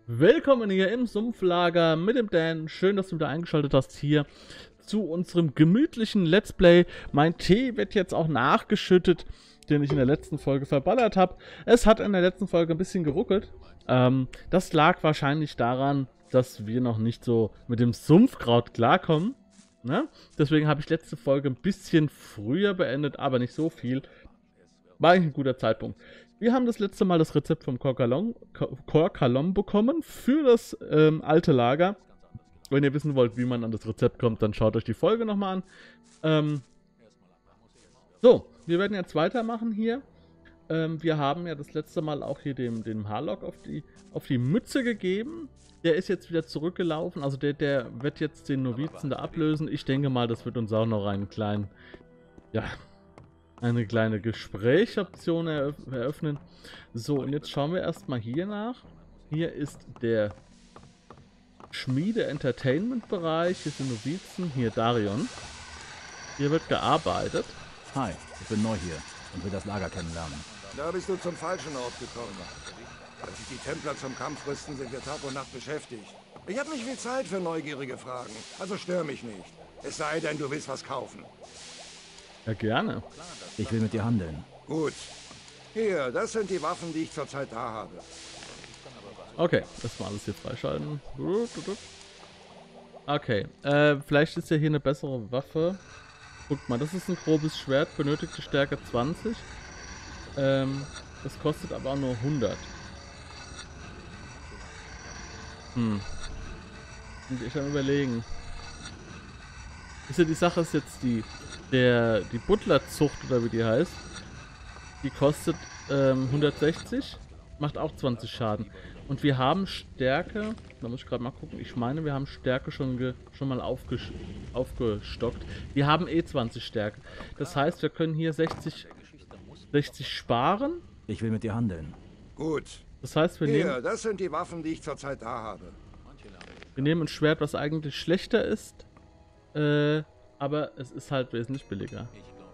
Willkommen hier im Sumpflager mit dem Dan. Schön, dass du wieder eingeschaltet hast hier zu unserem gemütlichen Let's Play. Mein Tee wird jetzt auch nachgeschüttet, den ich in der letzten Folge verballert habe. Es hat in der letzten Folge ein bisschen geruckelt. Das lag wahrscheinlich daran, dass wir noch nicht so mit dem Sumpfkraut klarkommen. Ne? Deswegen habe ich letzte Folge ein bisschen früher beendet, aber nicht so viel. War eigentlich ein guter Zeitpunkt. Wir haben das letzte Mal das Rezept vom Korkalom bekommen für das alte Lager. Wenn ihr wissen wollt, wie man an das Rezept kommt, dann schaut euch die Folge nochmal an. So, wir werden jetzt weitermachen hier. Wir haben ja das letzte Mal auch hier dem Harlock auf die Mütze gegeben. Der ist jetzt wieder zurückgelaufen. Also der wird jetzt den Novizen da ablösen. Ich denke mal, das wird uns auch noch einen kleinen, ja, eine kleine Gesprächsoption eröffnen. So, und jetzt schauen wir erstmal hier nach. Hier ist der Schmiede-Entertainment-Bereich. Hier sind Novizen. Hier Darion. Hier wird gearbeitet. Hi, ich bin neu hier und will das Lager kennenlernen. Da bist du zum falschen Ort gekommen. Als sich die Templer zum Kampf rüsten, sind wir Tag und Nacht beschäftigt. Ich habe nicht viel Zeit für neugierige Fragen, also stör mich nicht. Es sei denn, du willst was kaufen. Ja, gerne. Ich will mit dir handeln. Gut. Hier, das sind die Waffen, die ich zurzeit da habe. Okay, erstmal alles hier freischalten. Okay, vielleicht ist ja hier eine bessere Waffe. Guckt mal, das ist ein grobes Schwert, benötigte Stärke 20. Das kostet aber auch nur 100. Und ich am überlegen. Ist ja die Sache ist jetzt die Butlerzucht oder wie die heißt. Die kostet 160, macht auch 20 Schaden. Und wir haben Stärke, da muss ich gerade mal gucken, ich meine wir haben Stärke schon mal aufgestockt. Wir haben eh 20 Stärke. Das heißt wir können hier 60 sparen. Ich will mit dir handeln. Gut. Das heißt Hier, das sind die Waffen, die ich zurzeit da habe. wir nehmen ein Schwert, was eigentlich schlechter ist. Aber es ist halt wesentlich billiger.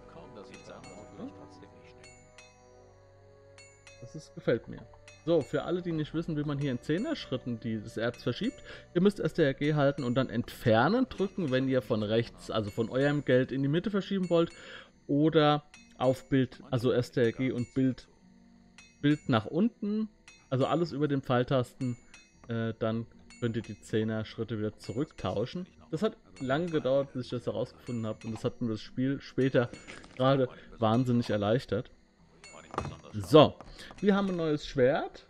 Gefällt mir. So, für alle, die nicht wissen, wie man hier in 10er Schritten das Erz verschiebt, ihr müsst STRG halten und dann entfernen drücken, wenn ihr von rechts, also von eurem Geld in die Mitte verschieben wollt, oder auf Bild, also STRG und Bild nach unten, also alles über den Pfeiltasten, dann könnt ihr die 10er Schritte wieder zurücktauschen. Das hat lange gedauert, bis ich das herausgefunden habe, und das hat mir das Spiel später gerade wahnsinnig erleichtert. So, wir haben ein neues Schwert.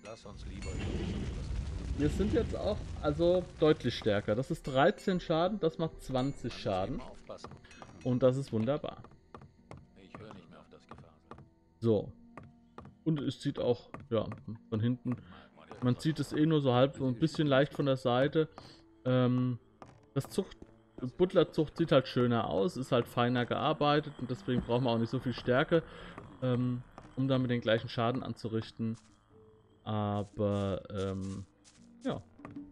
Wir sind jetzt auch also deutlich stärker. Das ist 13 Schaden, das macht 20 Schaden. Und das ist wunderbar. So. Und es sieht auch, ja, von hinten, man sieht es eh nur so halb, so ein bisschen leicht von der Seite. Das Butlerzucht sieht halt schöner aus, ist halt feiner gearbeitet und deswegen brauchen wir auch nicht so viel Stärke, um damit den gleichen Schaden anzurichten. Aber, ja.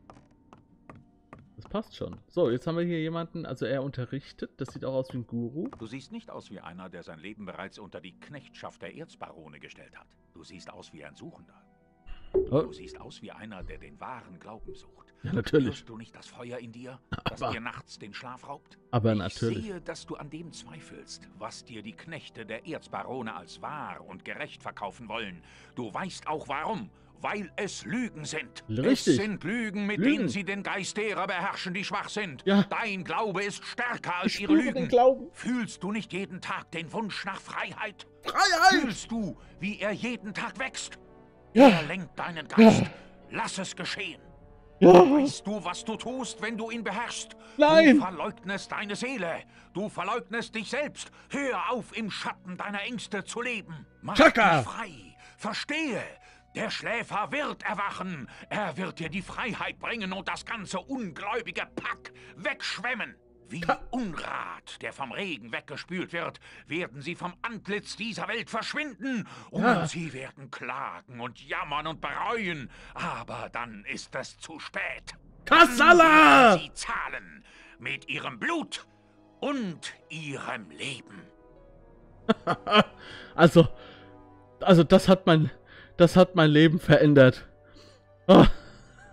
Das passt schon. So, jetzt haben wir hier jemanden, also er unterrichtet, das sieht auch aus wie ein Guru. Du siehst nicht aus wie einer, der sein Leben bereits unter die Knechtschaft der Erzbarone gestellt hat. Du siehst aus wie ein Suchender. Oh. Du siehst aus wie einer, der den wahren Glauben sucht. Ja, natürlich. Spürst du nicht das Feuer in dir, das dir nachts den Schlaf raubt? Aber ich natürlich. sehe, dass du an dem zweifelst, was dir die Knechte der Erzbarone als wahr und gerecht verkaufen wollen. Du weißt auch warum. Weil es Lügen sind. Richtig. Es sind Lügen, mit denen sie den Geist derer beherrschen, die schwach sind. Ja. Dein Glaube ist stärker als Ich ihre spüre Lügen. den Glauben. Fühlst du nicht jeden Tag den Wunsch nach Freiheit? Freiheit! Fühlst du, wie er jeden Tag wächst? Ja. Er lenkt deinen Geist. Lass es geschehen. Ja. Weißt du, was du tust, wenn du ihn beherrschst? Nein. Du verleugnest deine Seele. Du verleugnest dich selbst. Hör auf, im Schatten deiner Ängste zu leben. Mach Chaka. dich frei. Verstehe. Der Schläfer wird erwachen. Er wird dir die Freiheit bringen und das ganze ungläubige Pack wegschwemmen. Wie Unrat, der vom Regen weggespült wird, werden sie vom Antlitz dieser Welt verschwinden. Und sie werden klagen und jammern und bereuen. Aber dann ist es zu spät. Kassala! Dann werden sie zahlen mit ihrem Blut und ihrem Leben. Also das hat mein Leben verändert. Oh.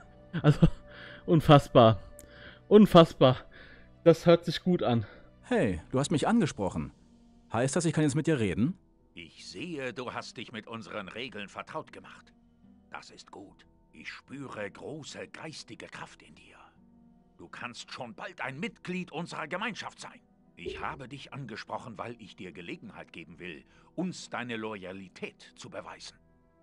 Also, unfassbar. Unfassbar. Das hört sich gut an. Hey, du hast mich angesprochen. Heißt das, ich kann jetzt mit dir reden? Ich sehe, du hast dich mit unseren Regeln vertraut gemacht. Das ist gut. Ich spüre große geistige Kraft in dir. Du kannst schon bald ein Mitglied unserer Gemeinschaft sein. Ich habe dich angesprochen, weil ich dir Gelegenheit geben will, uns deine Loyalität zu beweisen.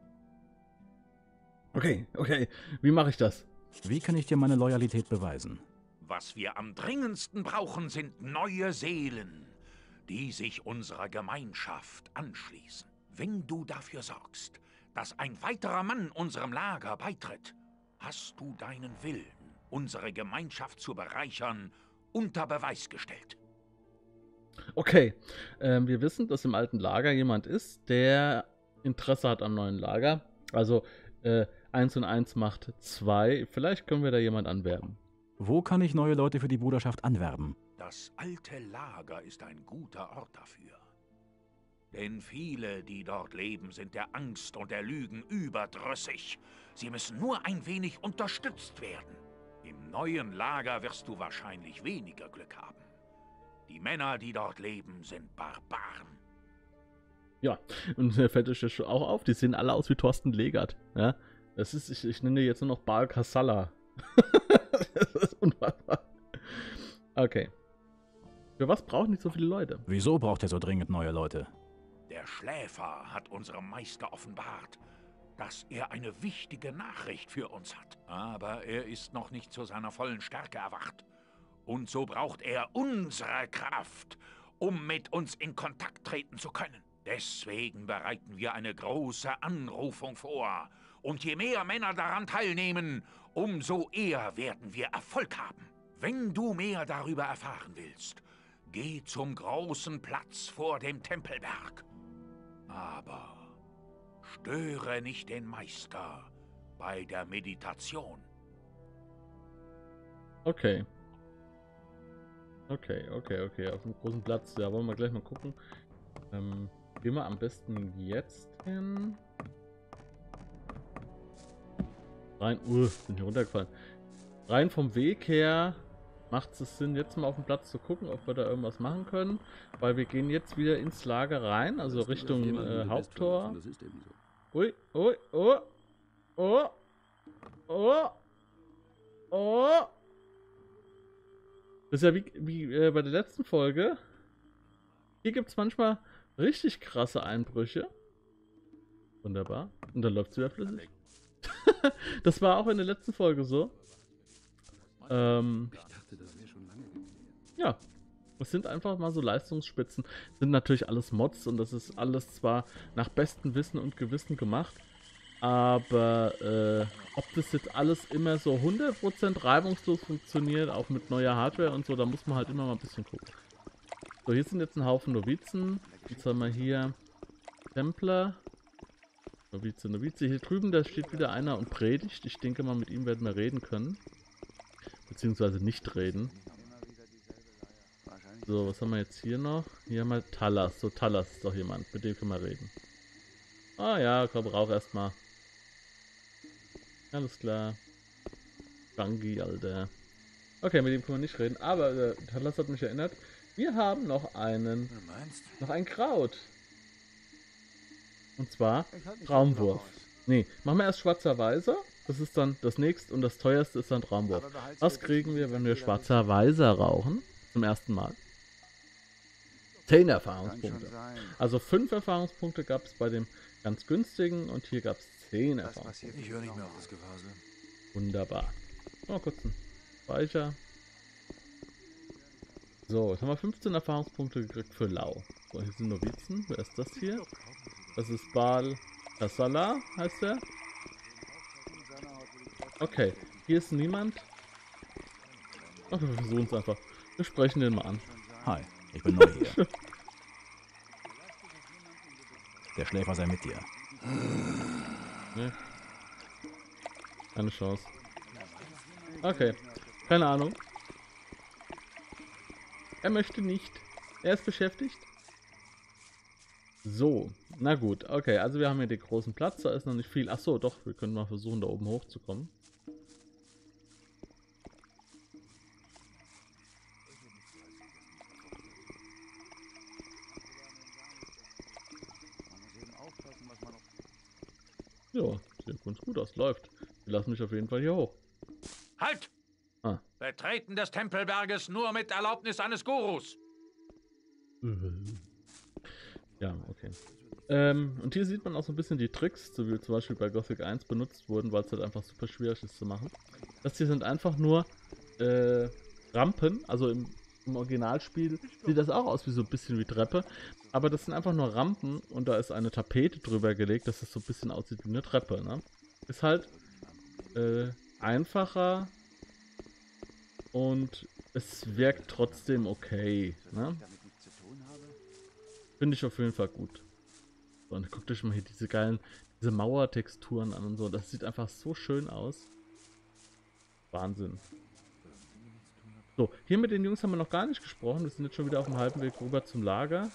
Okay. Wie mache ich das? Wie kann ich dir meine Loyalität beweisen? Was wir am dringendsten brauchen, sind neue Seelen, die sich unserer Gemeinschaft anschließen. Wenn du dafür sorgst, dass ein weiterer Mann unserem Lager beitritt, hast du deinen Willen, unsere Gemeinschaft zu bereichern, unter Beweis gestellt. Okay, wir wissen, dass im alten Lager jemand ist, der Interesse hat am neuen Lager. Also 1 und 1 macht 2. Vielleicht können wir da jemand anwerben. Wo kann ich neue Leute für die Bruderschaft anwerben? Das alte Lager ist ein guter Ort dafür. Denn viele, die dort leben, sind der Angst und der Lügen überdrüssig. Sie müssen nur ein wenig unterstützt werden. Im neuen Lager wirst du wahrscheinlich weniger Glück haben. Die Männer, die dort leben, sind Barbaren. Ja, und fällt euch das auch auf, die sehen alle aus wie Thorsten Legert. Ja? Das ist, ich nenne jetzt nur noch Baal Kassala. Das ist unfassbar. Okay. Für was brauchen die so viele Leute? Wieso braucht er so dringend neue Leute? Der Schläfer hat unserem Meister offenbart, dass er eine wichtige Nachricht für uns hat. Aber er ist noch nicht zu seiner vollen Stärke erwacht. Und so braucht er unsere Kraft, um mit uns in Kontakt treten zu können. Deswegen bereiten wir eine große Anrufung vor. Und je mehr Männer daran teilnehmen, umso eher werden wir Erfolg haben. Wenn du mehr darüber erfahren willst, geh zum großen Platz vor dem Tempelberg. Aber störe nicht den Meister bei der Meditation. Okay. Okay. Auf dem großen Platz. Ja, wollen wir gleich mal gucken. Gehen wir am besten jetzt hin. Rein. Bin hier runtergefallen. Rein vom Weg her macht es Sinn, jetzt mal auf dem Platz zu gucken, ob wir da irgendwas machen können. Weil wir gehen jetzt wieder ins Lager rein, also Richtung Haupttor. Ui, ui, oh. Oh. Oh. Oh. Das ist ja wie bei der letzten Folge. Hier gibt es manchmal richtig krasse Einbrüche. Wunderbar. Und dann läuft es wieder flüssig. Das war auch in der letzten Folge so. Ja. Es sind einfach mal so Leistungsspitzen. Das sind natürlich alles Mods und das ist alles zwar nach bestem Wissen und Gewissen gemacht. Aber ob das jetzt alles immer so 100% reibungslos funktioniert, auch mit neuer Hardware und so, da muss man halt immer mal ein bisschen gucken. So, hier sind jetzt ein Haufen Novizen. Jetzt haben wir hier Templer. Novize. Hier drüben, da steht wieder einer und predigt. Ich denke mal, mit ihm werden wir reden können. Beziehungsweise nicht reden. So, was haben wir jetzt hier noch? Hier haben wir Talas. So, Talas ist doch jemand, mit dem können wir reden. Ah ja, komm, rauch erstmal. Alles klar. Gangi, Alter. Okay, mit dem können wir nicht reden. Aber Talas hat mich erinnert. Wir haben noch einen. Noch ein Kraut. Und zwar Traumwurf. Nee, machen wir erst schwarzer Weiser. Das ist dann das nächste und das teuerste ist dann Traumwurf. Was kriegen wir, wenn wir schwarzer Weiser rauchen? Zum ersten Mal. 10 Erfahrungspunkte. Also 5 Erfahrungspunkte gab es bei dem ganz günstigen und hier gab es 10 Erfahrungspunkte. Ich höre nicht mehr auf das Gewasel. Wunderbar. Mal kurz einen Speicher. So, jetzt haben wir 15 Erfahrungspunkte gekriegt für Lau. So, hier sind Novizen. Wer ist das hier? Das ist Baal Kassala, heißt der. Okay, hier ist niemand. Ach, wir versuchen es einfach. Wir sprechen den mal an. Hi, ich bin neu hier. Der Schläfer sei mit dir. Nee. Keine Chance. Okay, keine Ahnung. Er möchte nicht. Er ist beschäftigt. So, na gut, okay, also wir haben hier den großen Platz, da ist noch nicht viel. Achso, doch, wir können mal versuchen, da oben hochzukommen. Ja, sieht ganz gut aus. Läuft. Wir lassen mich auf jeden Fall hier hoch. Halt! Ah. Betreten des Tempelberges nur mit Erlaubnis eines Gurus. Ja, okay. Und hier sieht man auch so ein bisschen die Tricks, so wie zum Beispiel bei Gothic 1 benutzt wurden, weil es halt einfach super schwierig ist zu machen. Das hier sind einfach nur Rampen, also im Originalspiel sieht das auch aus wie so ein bisschen wie Treppe, aber das sind einfach nur Rampen und da ist eine Tapete drüber gelegt, dass das so ein bisschen aussieht wie eine Treppe, ne? Ist halt einfacher und es wirkt trotzdem okay, ne? Finde ich auf jeden Fall gut. So, und guckt euch mal hier diese Mauertexturen an und so. Das sieht einfach so schön aus. Wahnsinn. So, hier mit den Jungs haben wir noch gar nicht gesprochen. Wir sind jetzt schon wieder auf dem halben Weg rüber zum Lager.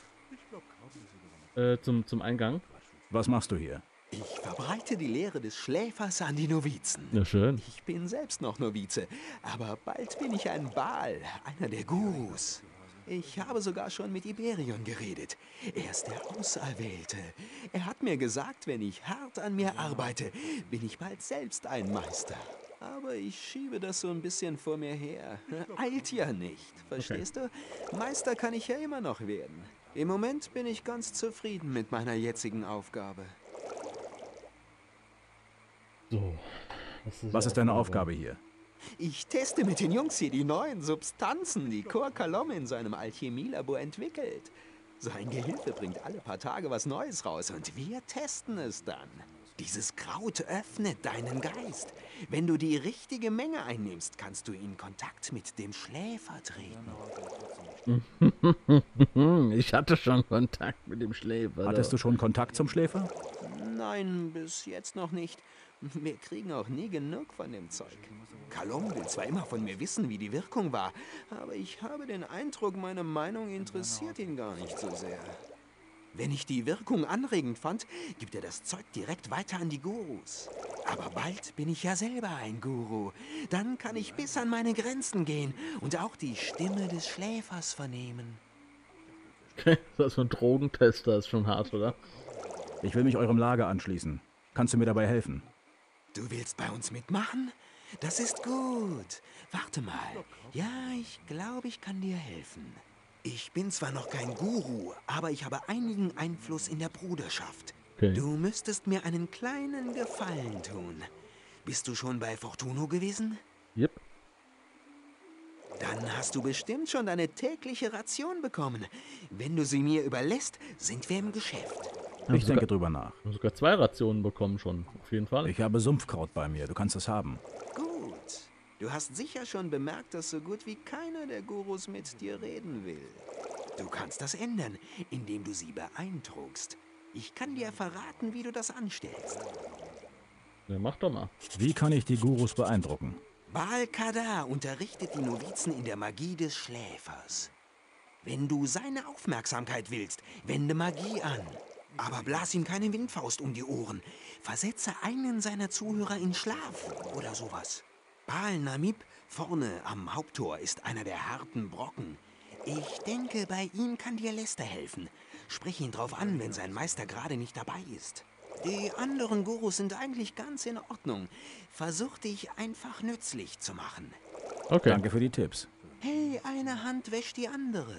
Zum Eingang. Was machst du hier? Ich verbreite die Lehre des Schläfers an die Novizen. Ja, schön. Ich bin selbst noch Novize, aber bald bin ich ein Baal, einer der Gurus. Ich habe sogar schon mit Iberion geredet. Er ist der Auserwählte. Er hat mir gesagt, wenn ich hart an mir arbeite, bin ich bald selbst ein Meister. Aber ich schiebe das so ein bisschen vor mir her. Eilt ja nicht, verstehst du? Meister kann ich ja immer noch werden. Im Moment bin ich ganz zufrieden mit meiner jetzigen Aufgabe. So. Was ist deine Aufgabe hier? Ich teste mit den Jungs hier die neuen Substanzen, die Kor Kalom in seinem Alchemielabor entwickelt. Sein Gehilfe bringt alle paar Tage was Neues raus und wir testen es dann. Dieses Kraut öffnet deinen Geist. Wenn du die richtige Menge einnimmst, kannst du in Kontakt mit dem Schläfer treten. Ich hatte schon Kontakt mit dem Schläfer. Hattest du schon Kontakt zum Schläfer? Nein, bis jetzt noch nicht. Wir kriegen auch nie genug von dem Zeug. Kalom will zwar immer von mir wissen, wie die Wirkung war, aber ich habe den Eindruck, meine Meinung interessiert ihn gar nicht so sehr. Wenn ich die Wirkung anregend fand, gibt er das Zeug direkt weiter an die Gurus. Aber bald bin ich ja selber ein Guru. Dann kann ich bis an meine Grenzen gehen und auch die Stimme des Schläfers vernehmen. Okay, das ist für ein Drogentester, ist schon hart, oder? Ich will mich eurem Lager anschließen. Kannst du mir dabei helfen? Du willst bei uns mitmachen? Das ist gut. Warte mal. Ja, ich glaube, ich kann dir helfen. Ich bin zwar noch kein Guru, aber ich habe einigen Einfluss in der Bruderschaft. Okay. Du müsstest mir einen kleinen Gefallen tun. Bist du schon bei Fortuno gewesen? Yep. Dann hast du bestimmt schon deine tägliche Ration bekommen. Wenn du sie mir überlässt, sind wir im Geschäft. Ich denke drüber nach. Wir haben sogar 2 Rationen bekommen schon, auf jeden Fall. Ich habe Sumpfkraut bei mir. Du kannst es haben. Gut. Du hast sicher schon bemerkt, dass so gut wie keiner der Gurus mit dir reden will. Du kannst das ändern, indem du sie beeindruckst. Ich kann dir verraten, wie du das anstellst. Ja, mach doch mal. Wie kann ich die Gurus beeindrucken? Baal Kadar unterrichtet die Novizen in der Magie des Schläfers. Wenn du seine Aufmerksamkeit willst, wende Magie an. Aber blas ihm keine Windfaust um die Ohren. Versetze einen seiner Zuhörer in Schlaf oder sowas. Baal Namib vorne am Haupttor ist einer der harten Brocken. Ich denke, bei ihm kann dir Lester helfen. Sprich ihn drauf an, wenn sein Meister gerade nicht dabei ist. Die anderen Gurus sind eigentlich ganz in Ordnung. Versuch dich einfach nützlich zu machen. Okay. Danke für die Tipps. Hey, eine Hand wäscht die andere.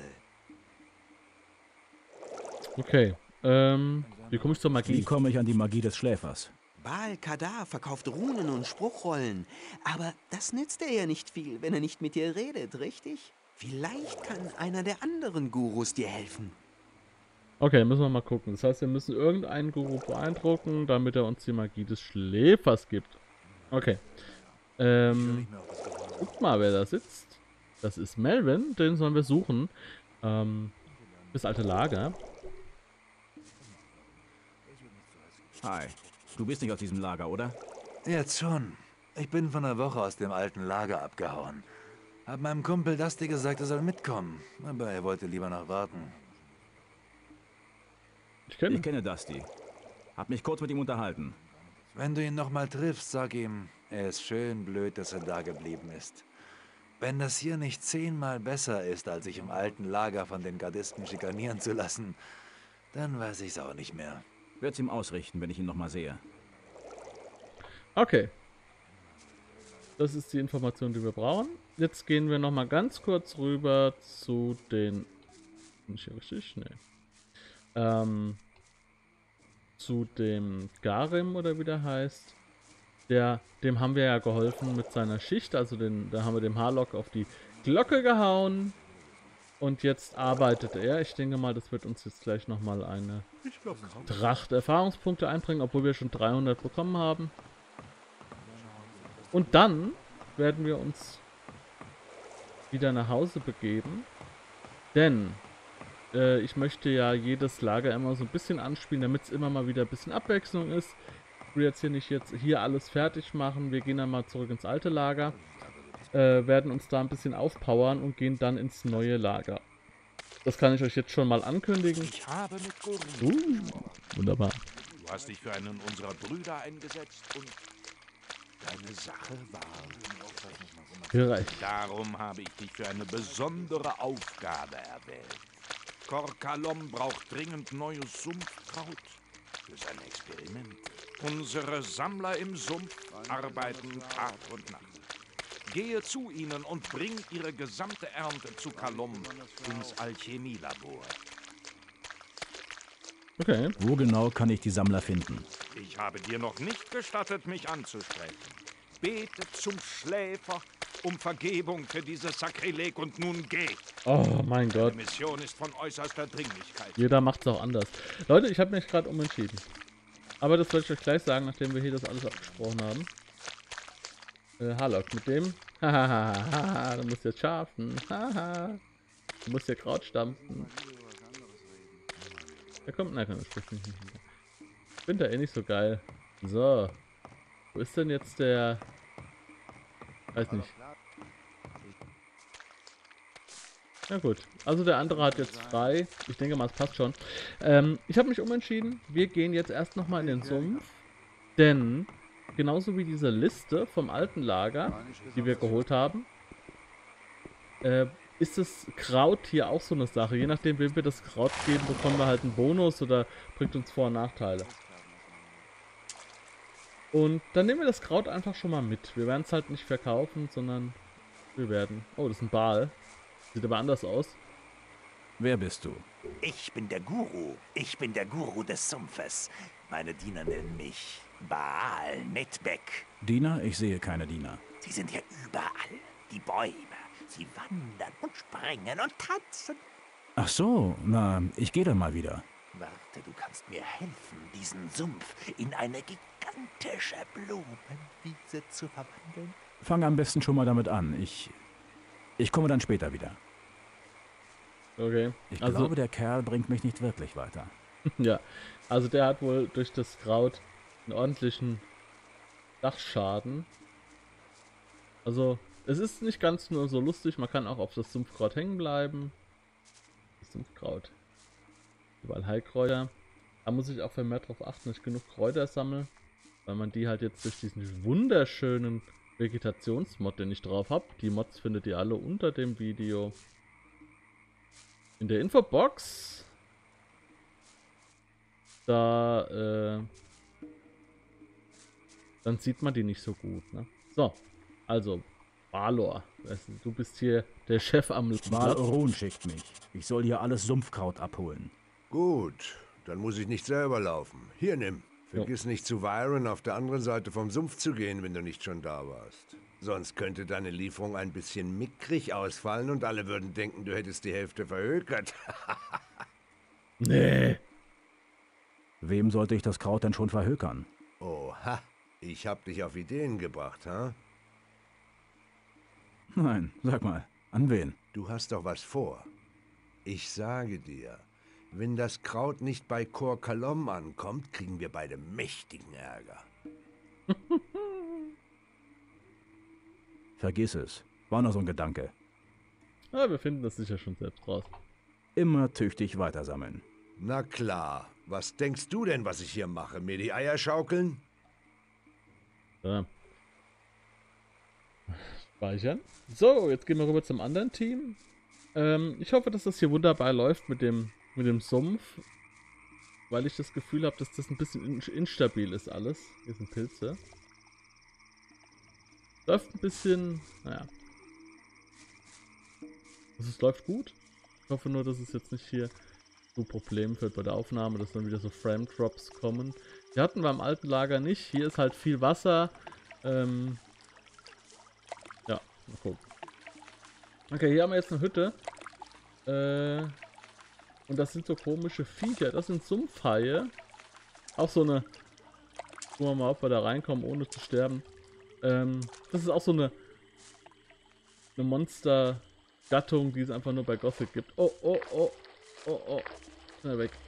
Okay. Wie komme ich zur Wie Magie? komme ich an die Magie des Schläfers? Baal Kadar verkauft Runen und Spruchrollen. Aber das nützt dir ja nicht viel, wenn er nicht mit dir redet, richtig? Vielleicht kann einer der anderen Gurus dir helfen. Okay, müssen wir mal gucken. Das heißt, wir müssen irgendeinen Guru beeindrucken, damit er uns die Magie des Schläfers gibt. Okay. Guck mal, wer da sitzt. Das ist Melvin, den sollen wir suchen. Das alte Lager. Hi. Du bist nicht aus diesem Lager, oder? Jetzt schon. Ich bin vor einer Woche aus dem alten Lager abgehauen. Hab meinem Kumpel Dusty gesagt, er soll mitkommen. Aber er wollte lieber noch warten. Ich kenne Ich kenne Dusty. Hab mich kurz mit ihm unterhalten. Wenn du ihn noch mal triffst, sag ihm, er ist schön blöd, dass er da geblieben ist. Wenn das hier nicht 10-mal besser ist, als sich im alten Lager von den Gardisten schikanieren zu lassen, dann weiß ich's auch nicht mehr. Werd's ihm ausrichten, wenn ich ihn noch mal sehe. Okay. Das ist die Information, die wir brauchen. Jetzt gehen wir nochmal ganz kurz rüber zu den... Nicht hier richtig? Nee. Zu dem Garim, oder wie der heißt. Dem haben wir ja geholfen mit seiner Schicht. Also da haben wir dem Harlock auf die Glocke gehauen. Und jetzt arbeitet er. Ich denke mal, das wird uns jetzt gleich nochmal eine Tracht Erfahrungspunkte einbringen, obwohl wir schon 300 bekommen haben. Und dann werden wir uns wieder nach Hause begeben. Denn ich möchte ja jedes Lager immer so ein bisschen anspielen, damit es immer mal wieder ein bisschen Abwechslung ist. Ich will jetzt hier alles fertig machen. Wir gehen dann mal zurück ins alte Lager. Werden uns da ein bisschen aufpowern und gehen dann ins neue Lager. Das kann ich euch jetzt schon mal ankündigen. Ich habe mit Gorin. Wunderbar. Du hast dich für einen unserer Brüder eingesetzt und deine Sache war Gereicht. Darum habe ich dich für eine besondere Aufgabe erwählt. Kor Kalom braucht dringend neues Sumpfkraut für sein Experiment. Unsere Sammler im Sumpf arbeiten Tag und Nacht. Gehe zu ihnen und bring ihre gesamte Ernte zu Kalom ins Alchemielabor. Okay. Wo genau kann ich die Sammler finden? Ich habe dir noch nicht gestattet, mich anzusprechen. Bete zum Schläfer um Vergebung für dieses Sakrileg und nun geh. Oh mein Gott. Die Mission ist von äußerster Dringlichkeit. Jeder macht es auch anders. Leute, ich habe mich gerade umentschieden. Aber das werde ich euch gleich sagen, nachdem wir hier das alles abgesprochen haben. Harlock, mit dem. Hahaha, du musst jetzt schaffen. Haha. Du musst hier Kraut stampfen. Der kommt, nein, das spricht nicht. Ich finde da eh nicht so geil. So. Wo ist denn jetzt der... Weiß nicht. Na gut, also der andere hat jetzt frei. Ich denke mal, es passt schon. Ich habe mich umentschieden. Wir gehen jetzt erst nochmal in den Sumpf. Denn, genauso wie diese Liste vom alten Lager, die wir geholt haben, ist das Kraut hier auch so eine Sache. Je nachdem, wem wir das Kraut geben, bekommen wir halt einen Bonus oder bringt uns Vor- und Nachteile. Und dann nehmen wir das Kraut einfach schon mal mit. Wir werden es halt nicht verkaufen, sondern wir werden... Oh, das ist ein Bal. Sieht aber anders aus. Wer bist du? Ich bin der Guru. Ich bin der Guru des Sumpfes. Meine Diener nennen mich Baal Netbek. Diener? Ich sehe keine Diener. Sie sind hier überall. Die Bäume. Sie wandern und springen und tanzen. Ach so, na, ich gehe dann mal wieder. Warte, du kannst mir helfen, diesen Sumpf in eine gigantische Blumenwiese zu verwandeln. Fang am besten schon mal damit an. Ich komme dann später wieder. Okay. Ich glaube, der Kerl bringt mich nicht wirklich weiter. Ja, also der hat wohl durch das Kraut einen ordentlichen Dachschaden. Also, es ist nicht ganz nur so lustig, man kann auch auf das Sumpfkraut hängen bleiben. Das Sumpfkraut. Überall Heilkräuter. Da muss ich auch vermehrt darauf achten, dass ich genug Kräuter sammle, weil man die halt jetzt durch diesen wunderschönen Vegetationsmod, den ich drauf habe. Die Mods findet ihr alle unter dem Video. In der Infobox. Da, dann sieht man die nicht so gut, ne? So, also, Balor, du bist hier der Chef am Val Orun schickt mich. Ich soll hier alles Sumpfkraut abholen. Gut, dann muss ich nicht selber laufen. Hier, nimm. Vergiss nicht zu Viren auf der anderen Seite vom Sumpf zu gehen, wenn du nicht schon da warst. Sonst könnte deine Lieferung ein bisschen mickrig ausfallen und alle würden denken, du hättest die Hälfte verhökert. Nee. Wem sollte ich das Kraut denn schon verhökern? Oha, ich hab dich auf Ideen gebracht, ha? Nein, sag mal, an wen? Du hast doch was vor. Ich sage dir, wenn das Kraut nicht bei Kor Kalom ankommt, kriegen wir beide mächtigen Ärger. Vergiss es. War nur so ein Gedanke. Ja, wir finden das sicher schon selbst raus. Immer tüchtig weitersammeln. Na klar. Was denkst du denn, was ich hier mache? Mir die Eier schaukeln? Ja. Speichern. So, jetzt gehen wir rüber zum anderen Team. Ich hoffe, dass das hier wunderbar läuft mit dem Sumpf. Weil ich das Gefühl habe, dass das ein bisschen instabil ist alles. Hier sind Pilze. Läuft ein bisschen, naja. Also es läuft gut. Ich hoffe nur, dass es jetzt nicht hier zu Problemen führt bei der Aufnahme, dass dann wieder so Frame-Drops kommen. Die hatten wir im alten Lager nicht. Hier ist halt viel Wasser. Ja, mal gucken. Okay, hier haben wir jetzt eine Hütte. Und das sind so komische Viecher. Das sind Sumpfhaie. Auch so eine... Gucken wir mal, ob wir da reinkommen, ohne zu sterben. Das ist auch so eine Monster-Gattung, die es einfach nur bei Gothic gibt. Oh, oh, oh. Oh, oh. Schnell weg.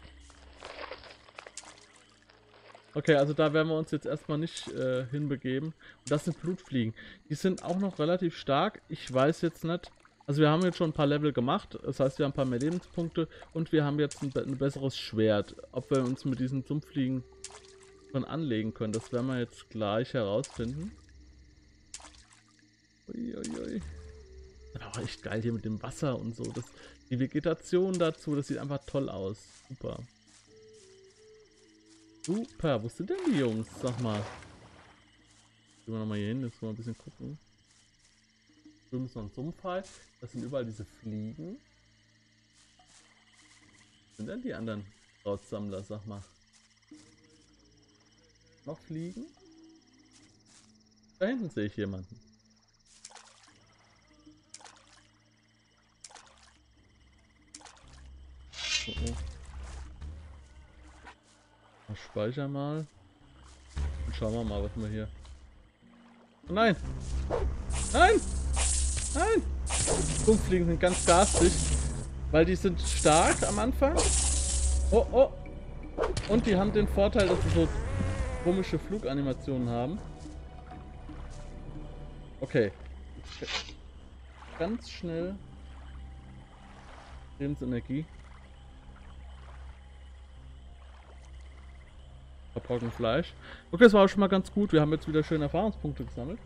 Okay, also da werden wir uns jetzt erstmal nicht hinbegeben. Und das sind Blutfliegen. Die sind auch noch relativ stark. Ich weiß jetzt nicht. Also wir haben jetzt schon ein paar Level gemacht. Das heißt, wir haben ein paar mehr Lebenspunkte. Und wir haben jetzt ein besseres Schwert. Ob wir uns mit diesen Sumpffliegen schon anlegen können, das werden wir jetzt gleich herausfinden. Uiuiui. Das war auch echt geil hier mit dem Wasser und so. Die Vegetation dazu, das sieht einfach toll aus. Super. Super, wo sind denn die Jungs? Sag mal. Gehen wir nochmal hier hin, jetzt mal ein bisschen gucken. Drüben ist noch ein Sumpfhai. Das sind überall diese Fliegen. Was sind denn die anderen Krautsammler, sag mal? Noch Fliegen? Da hinten sehe ich jemanden. Oh, oh. Ich speichere mal. Und schauen wir mal, was wir hier... Oh nein! Nein! Nein! Sumpffliegen sind ganz garstig, weil die sind stark am Anfang. Oh, oh! Und die haben den Vorteil, dass sie so komische Fluganimationen haben. Okay. Ganz schnell. Lebensenergie. Verbrauchen Fleisch. Okay, das war auch schon mal ganz gut. Wir haben jetzt wieder schöne Erfahrungspunkte gesammelt.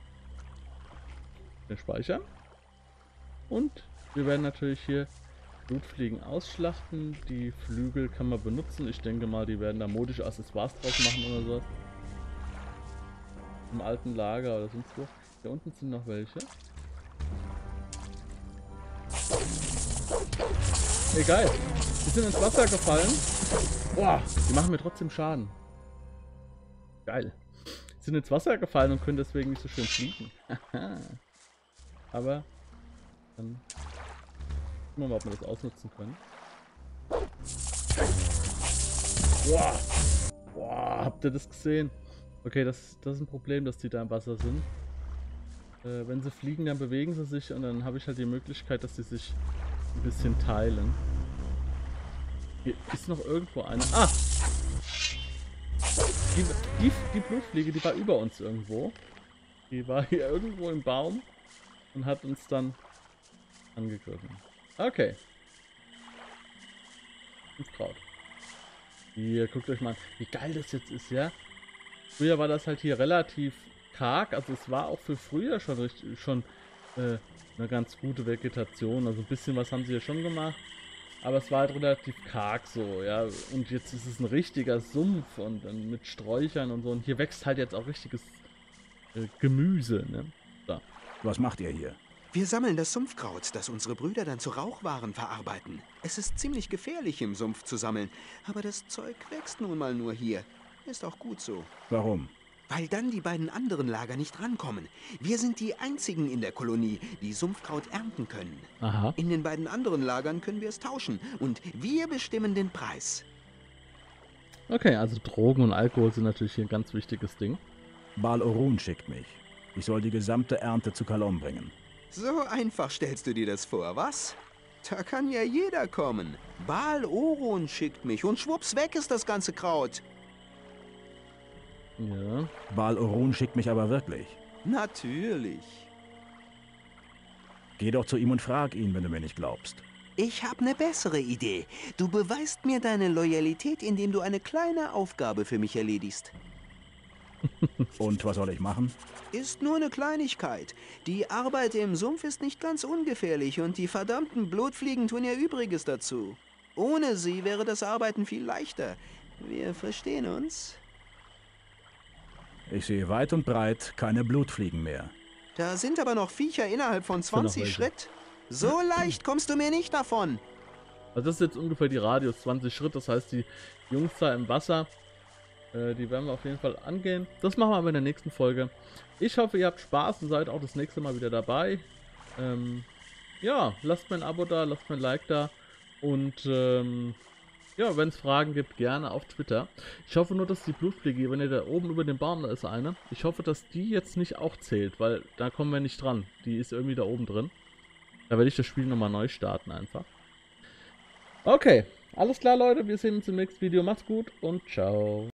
Wir speichern. Und wir werden natürlich hier Blutfliegen ausschlachten. Die Flügel kann man benutzen. Ich denke mal, die werden da modische Accessoires draus machen oder so. Im alten Lager oder sonst wo. Hier unten sind noch welche. Egal. Die sind ins Wasser gefallen. Boah, die machen mir trotzdem Schaden. Geil. Die sind ins Wasser gefallen und können deswegen nicht so schön fliegen. Aber dann gucken wir mal, ob wir das ausnutzen können. Boah. Boah, habt ihr das gesehen? Okay, das ist ein Problem, dass die da im Wasser sind. Wenn sie fliegen, dann bewegen sie sich und dann habe ich halt die Möglichkeit, dass sie sich ein bisschen teilen. Hier ist noch irgendwo eine. Ah! Die Blutfliege, die war über uns irgendwo. Die war hier irgendwo im Baum und hat uns dann angegriffen. Okay. Ins Kraut. Hier, guckt euch mal an, wie geil das jetzt ist, ja? Früher war das halt hier relativ karg, also es war auch für früher schon eine ganz gute Vegetation. Also ein bisschen was haben sie hier schon gemacht. Aber es war halt relativ karg so, ja. Und jetzt ist es ein richtiger Sumpf und mit Sträuchern und so. Und hier wächst halt jetzt auch richtiges Gemüse, ne? So. Was macht ihr hier? Wir sammeln das Sumpfkraut, das unsere Brüder dann zu Rauchwaren verarbeiten. Es ist ziemlich gefährlich, im Sumpf zu sammeln. Aber das Zeug wächst nun mal nur hier. Ist auch gut so. Warum? Weil dann die beiden anderen Lager nicht rankommen. Wir sind die einzigen in der Kolonie, die Sumpfkraut ernten können. Aha. In den beiden anderen Lagern können wir es tauschen. Und wir bestimmen den Preis. Okay, also Drogen und Alkohol sind natürlich hier ein ganz wichtiges Ding. Bal Orun schickt mich. Ich soll die gesamte Ernte zu Kalom bringen. So einfach stellst du dir das vor, was? Da kann ja jeder kommen. Bal Orun schickt mich und schwupps weg ist das ganze Kraut. Ja. Bal Orun schickt mich aber wirklich. Natürlich. Geh doch zu ihm und frag ihn, wenn du mir nicht glaubst. Ich habe eine bessere Idee. Du beweist mir deine Loyalität, indem du eine kleine Aufgabe für mich erledigst. Und was soll ich machen? Ist nur eine Kleinigkeit. Die Arbeit im Sumpf ist nicht ganz ungefährlich und die verdammten Blutfliegen tun ihr Übriges dazu. Ohne sie wäre das Arbeiten viel leichter. Wir verstehen uns? Ich sehe weit und breit keine Blutfliegen mehr. Da sind aber noch Viecher innerhalb von noch 20 welche. Schritt. So leicht kommst du mir nicht davon. Also das ist jetzt ungefähr die Radius, 20 Schritt, das heißt die Jungs da im Wasser, die werden wir auf jeden Fall angehen. Das machen wir aber in der nächsten Folge. Ich hoffe, ihr habt Spaß und seid auch das nächste Mal wieder dabei. Ja, lasst mir ein Abo da, lasst mir ein Like da und ja, wenn es Fragen gibt, gerne auf Twitter. Ich hoffe nur, dass die Blutfliege, wenn ihr da oben über dem Baum, da ist eine, ich hoffe, dass die jetzt nicht auch zählt, weil da kommen wir nicht dran. Die ist irgendwie da oben drin. Da werde ich das Spiel nochmal neu starten einfach. Okay, alles klar Leute, wir sehen uns im nächsten Video. Macht's gut und ciao.